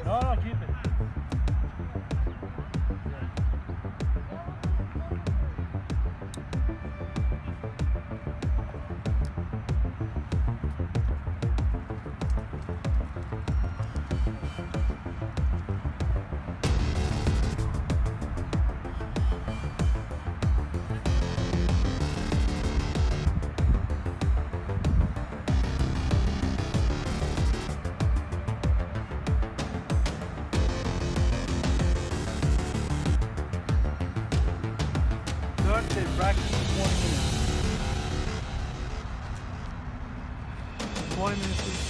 No, no, keep it. They practice for 20 minutes. 20 minutes each.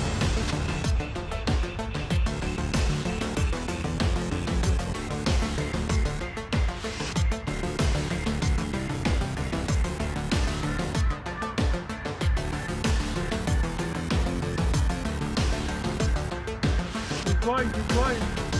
Keep going, keep going.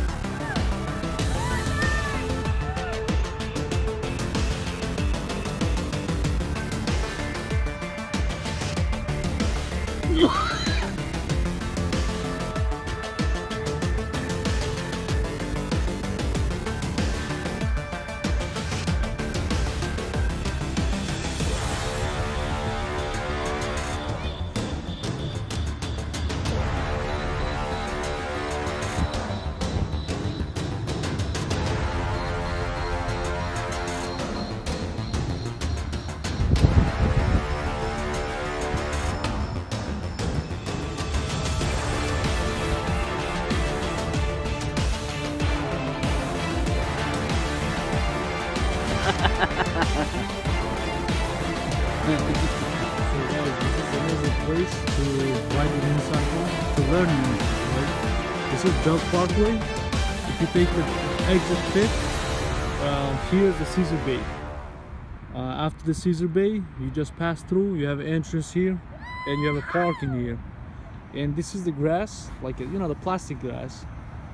So guys, this is another place to ride a unicycle, to learn unicycle, right? This is Jog Parkway. If you take the exit 5th, here's the Caesar Bay. After the Caesar Bay, you just pass through, you have an entrance here, and you have a parking here. And this is the grass, like, you know, the plastic grass.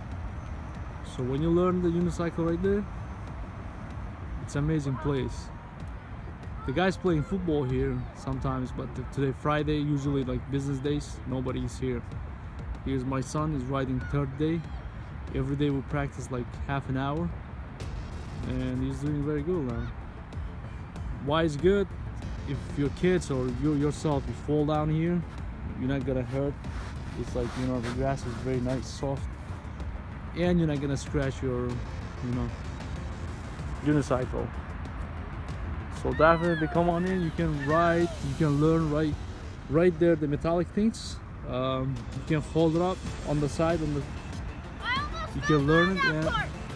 So when you learn the unicycle right there, it's an amazing place. The guys playing football here sometimes, but today Friday, usually like business days, nobody is here. Here's my son, is riding 3rd day. Every day we practice like half an hour, and he's doing very good now. Why is good? If your kids or you yourself, you fall down here, you're not gonna hurt. It's like, you know, the grass is very nice, soft, and you're not gonna scratch your, you know, unicycle. So definitely come on in, you can ride, you can learn right there, the metallic things. You can hold it up on the side, you can learn it, and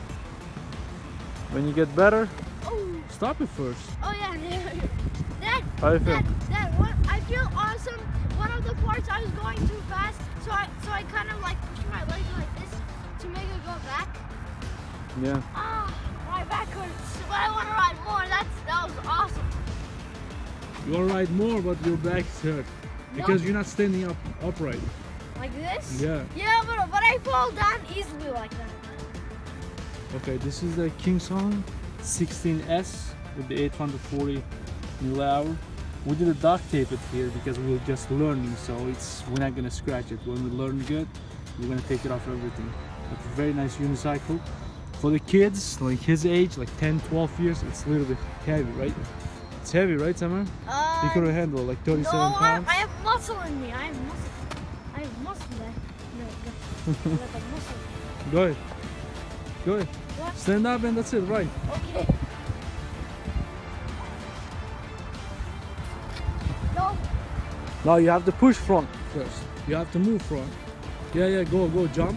when you get better, stop it first. Oh yeah, Dad, how do you feel? Dad, I feel awesome. One of the parts I was going too fast, so I kind of like pushed my leg like this to make it go back. Yeah. My back hurts, but I want to ride more. That was awesome. You want to ride more, but your back is hurt because you're not standing upright. Like this? Yeah. Yeah, but I fall down easily like that. Okay, this is the Kingsong 16S with the 840 mAh. We did a duct tape it here because we were just learning, so we're not gonna scratch it. When we learn good, we're gonna take it off everything. It's a very nice unicycle. For the kids, like his age, like 10, 12 years, it's a little bit heavy, right? It's heavy, right, Samar? You could handle like 37 pounds. I have muscle in me. I have muscle. I have muscle there. No. Muscle. Go ahead. Go ahead. What? Stand up and that's it, right? Okay. No. Now you have to push front first. You have to move front. Yeah, go, jump.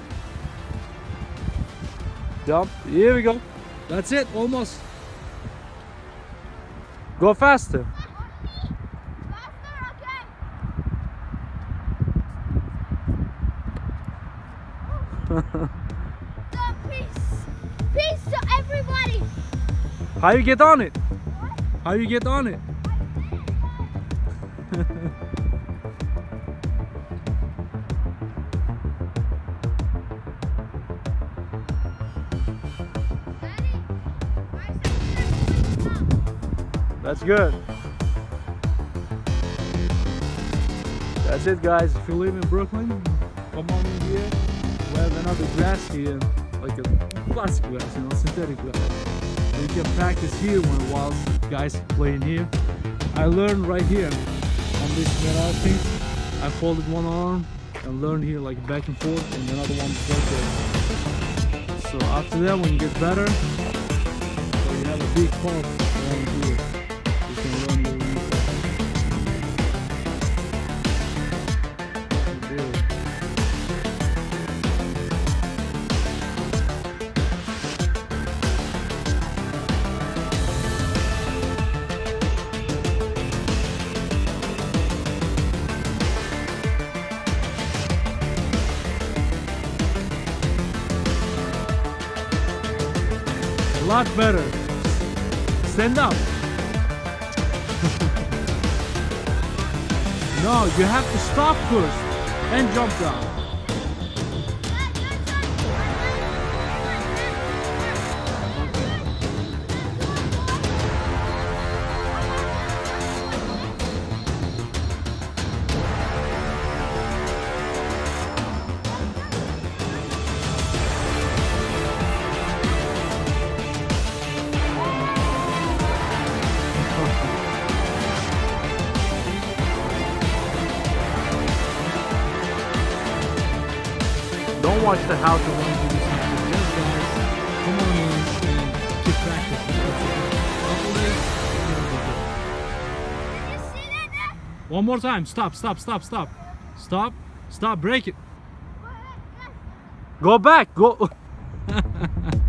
Jump. Here we go. That's it, almost. Go faster. Faster, okay. Peace to everybody. How you get on it? What? How you get on it? That's good. That's it, guys. If you live in Brooklyn, come on in here. We have another grass here, like a plastic grass, you know, synthetic grass. So you can practice here while guys playing here. I learned right here on this metal thing. I folded one arm and learned here like back and forth, and another one right there. So after that, when you get better, so you have a big pump around here. You can learn your a lot better. Stand up. No, you have to stop first and jump down. Don't watch the how to run to this one. Just guys, come on in and keep practicing. Couple days, you'll be good. Did you see that there? One more time. Stop, stop, stop, stop. Stop, stop, break it. Go back, go.